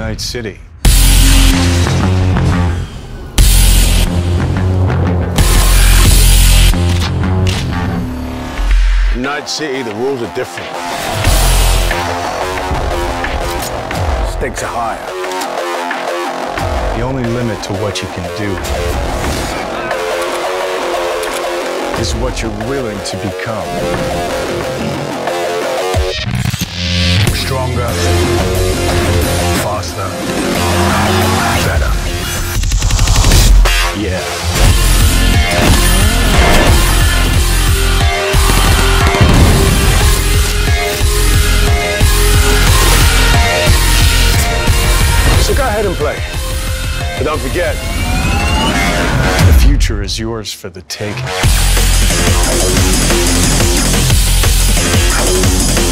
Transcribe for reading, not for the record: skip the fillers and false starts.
Night City. In Night City, the rules are different. Stakes are higher. The only limit to what you can do is what you're willing to become. Stronger, faster, better. Yeah. So go ahead and play. But don't forget, The future is yours for the taking.